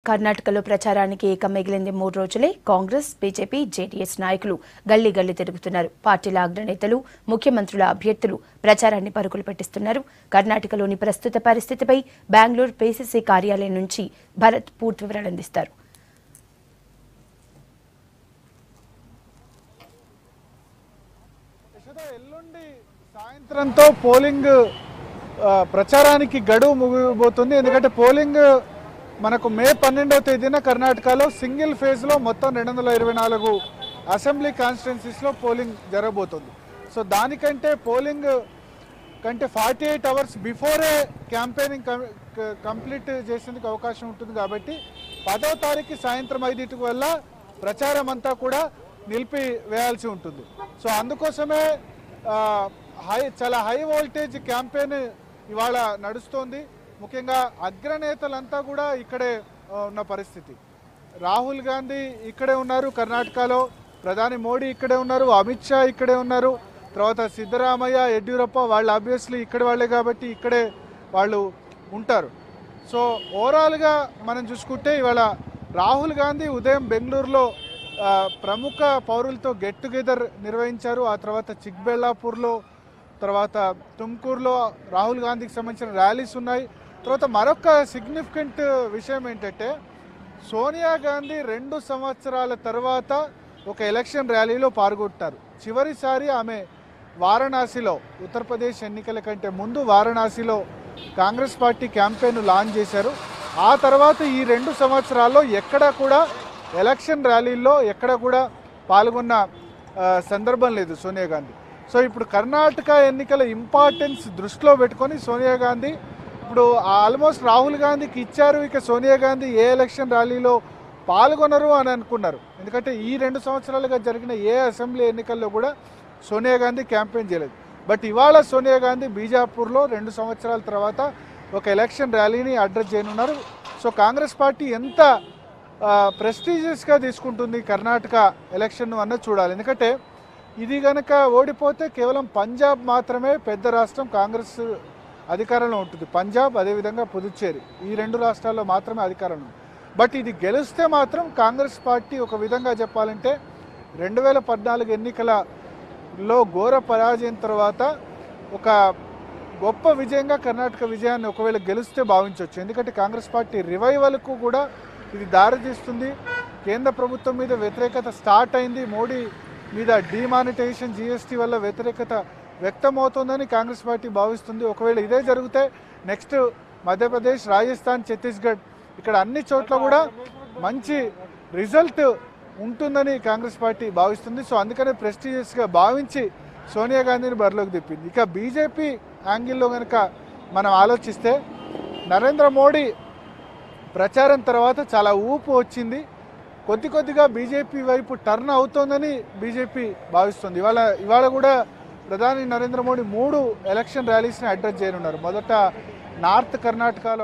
కర్ణాటకలో ప్రచారానికి ఇక మిగిలింది 3 రోజులే. కాంగ్రెస్, బీజేపీ, జేడీఎస్ నాయకులు గల్లీ గల్లీ తిరుగుతున్నారు. పార్టీల అగ్రనేతలు, ముఖ్యమంత్రుల అభ్యర్థులు ప్రచారాన్ని పరుగులు పెట్టిస్తున్నారు. కర్ణాటకలోని ప్రస్తుత పరిస్థితిపై బెంగళూరు పీసీసీ కార్యాలయం నుంచి భరత్ పూర్తి వివరాలు అందిస్తారు. సాయంత్రంతో పోలింగ్ ప్రచారానికి గడువు ముగిపోతుంది. ఎందుకంటే పోలింగ్ మనకు మే 12వ తేదీన కర్ణాటకలో సింగిల్ ఫేజ్లో మొత్తం 224 అసెంబ్లీ కాన్స్టిట్యున్సీస్లో పోలింగ్ జరగబోతుంది. సో దానికంటే పోలింగ్ కంటే 48 అవర్స్ బిఫోరే క్యాంపెయినింగ్ కంప్లీట్ చేసేందుకు అవకాశం ఉంటుంది. కాబట్టి 10వ తారీఖు సాయంత్రం 5 వల్ల ప్రచారం అంతా కూడా నిలిపి వేయాల్సి ఉంటుంది. సో అందుకోసమే చాలా హై వోల్టేజ్ క్యాంపెయిన్ ఇవాళ నడుస్తోంది. ముఖ్యంగా అగ్రనేతలంతా కూడా ఇక్కడే ఉన్న పరిస్థితి. రాహుల్ గాంధీ ఇక్కడే ఉన్నారు కర్ణాటకలో, ప్రధాని మోడీ ఇక్కడే ఉన్నారు, అమిత్ షా ఇక్కడే ఉన్నారు, తర్వాత సిద్ధరామయ్య, యడ్యూరప్ప వాళ్ళు ఆబ్వియస్లీ ఇక్కడి వాళ్ళే కాబట్టి ఇక్కడే వాళ్ళు ఉంటారు. సో ఓవరాల్గా మనం చూసుకుంటే ఇవాళ రాహుల్ గాంధీ ఉదయం బెంగళూరులో ప్రముఖ పౌరులతో గెట్ టుగెదర్ నిర్వహించారు. ఆ తర్వాత చిక్బెళ్ళాపూర్లో, తర్వాత తుమ్కూరులో రాహుల్ గాంధీకి సంబంధించిన ర్యాలీస్ ఉన్నాయి. తర్వాత మరొక సిగ్నిఫికెంట్ విషయం ఏంటంటే సోనియా గాంధీ 2 సంవత్సరాల తర్వాత ఒక ఎలక్షన్ ర్యాలీలో పాల్గొంటారు. చివరిసారి ఆమె వారణాసిలో, ఉత్తరప్రదేశ్ ఎన్నికల కంటే ముందు వారణాసిలో కాంగ్రెస్ పార్టీ క్యాంపెయిన్ లాంచ్ చేశారు. ఆ తర్వాత ఈ 2 సంవత్సరాల్లో ఎక్కడా కూడా ఎలక్షన్ ర్యాలీల్లో ఎక్కడ కూడా పాల్గొన్న సందర్భం లేదు సోనియా గాంధీ. సో ఇప్పుడు కర్ణాటక ఎన్నికల ఇంపార్టెన్స్ దృష్టిలో పెట్టుకొని సోనియా గాంధీ ఇప్పుడు ఆల్మోస్ట్ రాహుల్ గాంధీకి ఇచ్చారు. ఇక సోనియా గాంధీ ఏ ఎలక్షన్ ర్యాలీలో పాల్గొనరు అని అనుకున్నారు. ఎందుకంటే ఈ 2 సంవత్సరాలుగా జరిగిన ఏ అసెంబ్లీ ఎన్నికల్లో కూడా సోనియా గాంధీ క్యాంపెయిన్ చేయలేదు. బట్ ఇవాళ సోనియా గాంధీ బీజాపూర్లో 2 సంవత్సరాల తర్వాత ఒక ఎలక్షన్ ర్యాలీని అడ్రస్ చేయనున్నారు. సో కాంగ్రెస్ పార్టీ ఎంత ప్రెస్టీజియస్గా తీసుకుంటుంది కర్ణాటక ఎలక్షన్ అన్నది చూడాలి. ఎందుకంటే ఇది కనుక ఓడిపోతే కేవలం పంజాబ్ మాత్రమే పెద్ద రాష్ట్రం కాంగ్రెస్ అధికారంలో ఉంటుంది. పంజాబ్, అదేవిధంగా పుదుచ్చేరి, ఈ 2 రాష్ట్రాల్లో మాత్రమే అధికారంలో ఉంది. బట్ ఇది గెలిస్తే మాత్రం కాంగ్రెస్ పార్టీ ఒక విధంగా చెప్పాలంటే 2014 ఎన్నికలలో ఘోర పరాజయం తర్వాత ఒక గొప్ప విజయంగా కర్ణాటక విజయాన్ని ఒకవేళ గెలిస్తే భావించవచ్చు. ఎందుకంటే కాంగ్రెస్ పార్టీ రివైవల్కు కూడా ఇది దారితీస్తుంది. కేంద్ర ప్రభుత్వం మీద వ్యతిరేకత స్టార్ట్ అయింది. మోడీ మీద డిమానిటైజేషన్, జీఎస్టీ వల్ల వ్యతిరేకత వ్యక్తమవుతుందని కాంగ్రెస్ పార్టీ భావిస్తుంది. ఒకవేళ ఇదే జరిగితే నెక్స్ట్ మధ్యప్రదేశ్, రాజస్థాన్, ఛత్తీస్గఢ్ ఇక్కడ అన్ని చోట్ల కూడా మంచి రిజల్ట్ ఉంటుందని కాంగ్రెస్ పార్టీ భావిస్తుంది. సో అందుకనే ప్రెస్టీజియస్గా భావించి సోనియా గాంధీని బరిలోకి తిప్పింది. ఇక బీజేపీ యాంగిల్లో కనుక మనం ఆలోచిస్తే నరేంద్ర మోడీ ప్రచారం తర్వాత చాలా ఊపు వచ్చింది. కొద్దిగా బీజేపీ వైపు టర్న్ అవుతోందని బీజేపీ భావిస్తుంది. ఇవాళ కూడా ప్రధాని నరేంద్ర మోడీ 3 ఎలక్షన్ ర్యాలీస్ని అడ్రస్ చేయనున్నారు. మొదట నార్త్ కర్ణాటకలో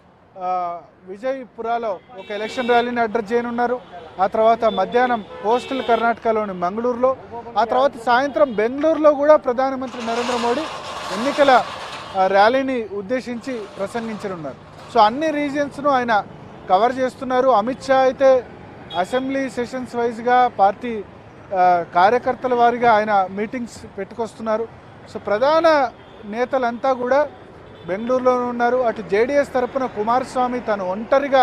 విజయపురాలో ఒక ఎలక్షన్ ర్యాలీని అడ్రస్ చేయనున్నారు. ఆ తర్వాత మధ్యాహ్నం కోస్టల్ కర్ణాటకలోని మంగళూరులో, ఆ తర్వాత సాయంత్రం బెంగళూరులో కూడా ప్రధానమంత్రి నరేంద్ర మోడీ ఎన్నికల ర్యాలీని ఉద్దేశించి ప్రసంగించనున్నారు. సో అన్ని రీజియన్స్ను ఆయన కవర్ చేస్తున్నారు. అమిత్ షా అయితే అసెంబ్లీ సెషన్స్ వైజ్గా పార్టీ కార్యకర్తల వారిగా ఆయన మీటింగ్స్ పెట్టుకొస్తున్నారు. సో ప్రధాన నేతలంతా కూడా బెంగళూరులోనే ఉన్నారు. అటు జేడీఎస్ తరఫున కుమారస్వామి తను ఒంటరిగా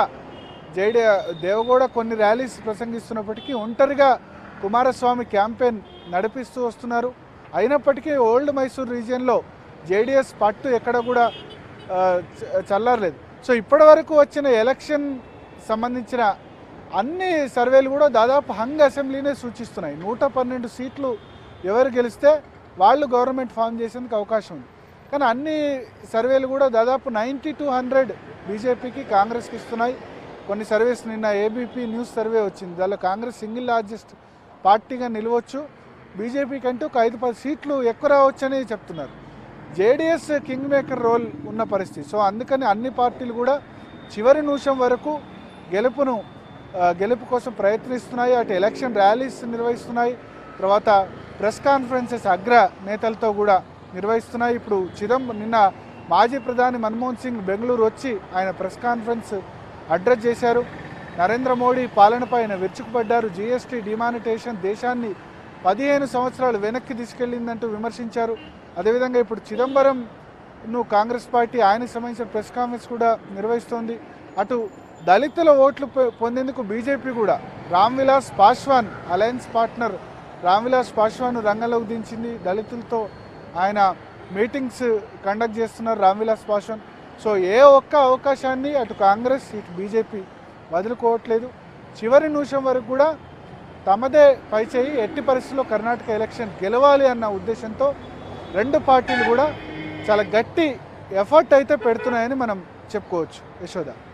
దేవగౌడ కొన్ని ర్యాలీస్ ప్రసంగిస్తున్నప్పటికీ ఒంటరిగా కుమారస్వామి క్యాంపెయిన్ నడిపిస్తూ వస్తున్నారు. అయినప్పటికీ ఓల్డ్ మైసూర్ రీజియన్లో జేడీఎస్ పట్టు ఎక్కడ కూడా చల్లారలేదు. సో ఇప్పటి వరకు వచ్చిన ఎలక్షన్ సంబంధించిన అన్ని సర్వేలు కూడా దాదాపు హంగ్ అసెంబ్లీనే సూచిస్తున్నాయి. 112 సీట్లు ఎవరు గెలిస్తే వాళ్ళు గవర్నమెంట్ ఫామ్ చేసేందుకు అవకాశం ఉంది. కానీ అన్ని సర్వేలు కూడా దాదాపు 90 to 100 బీజేపీకి, కాంగ్రెస్కి ఇస్తున్నాయి. కొన్ని సర్వేస్ నిన్న ఏబీపీ న్యూస్ సర్వే వచ్చింది. దానిలో కాంగ్రెస్ సింగిల్ లార్జెస్ట్ పార్టీగా నిలవచ్చు, బీజేపీ కంటే ఒక 5-10 సీట్లు ఎక్కువ రావచ్చని చెప్తున్నారు. జేడీఎస్ కింగ్ మేకర్ రోల్ ఉన్న పరిస్థితి. సో అందుకని అన్ని పార్టీలు కూడా చివరి నిమిషం వరకు గెలుపు కోసం ప్రయత్నిస్తున్నాయి. అటు ఎలక్షన్ ర్యాలీస్ నిర్వహిస్తున్నాయి, తర్వాత ప్రెస్ కాన్ఫరెన్సెస్ అగ్ర నేతలతో కూడా నిర్వహిస్తున్నాయి. ఇప్పుడు నిన్న మాజీ ప్రధాని మన్మోహన్ సింగ్ బెంగళూరు వచ్చి ఆయన ప్రెస్ కాన్ఫరెన్స్ అడ్రస్ చేశారు. నరేంద్ర మోడీ పాలనపై ఆయన విరుచుకుపడ్డారు. జీఎస్టీ డిమానిటేషన్ దేశాన్ని 15 సంవత్సరాలు వెనక్కి తీసుకెళ్లిందంటూ విమర్శించారు. అదేవిధంగా ఇప్పుడు చిదంబరంను కాంగ్రెస్ పార్టీ ఆయనకు సంబంధించిన ప్రెస్ కాన్ఫరెన్స్ కూడా నిర్వహిస్తోంది. అటు దళితుల ఓట్లు పొందేందుకు బీజేపీ కూడా రామ్ విలాస్ పాస్వాన్ అలయన్స్ పార్ట్నర్ రామ్ విలాస్ పాస్వాన్ రంగంలోకి దించింది. దళితులతో ఆయన మీటింగ్స్ కండక్ట్ చేస్తున్నారు రామ్ విలాస్ పాస్వాన్. సో ఏ ఒక్క అవకాశాన్ని అటు కాంగ్రెస్ ఇటు బీజేపీ వదులుకోవట్లేదు. చివరి నిమిషం వరకు కూడా తమదే పైచేయి, ఎట్టి పరిస్థితుల్లో కర్ణాటక ఎలక్షన్ గెలవాలి అన్న ఉద్దేశంతో రెండు పార్టీలు కూడా చాలా గట్టి ఎఫర్ట్ అయితే పెడుతున్నాయని మనం చెప్పుకోవచ్చు. యశోద.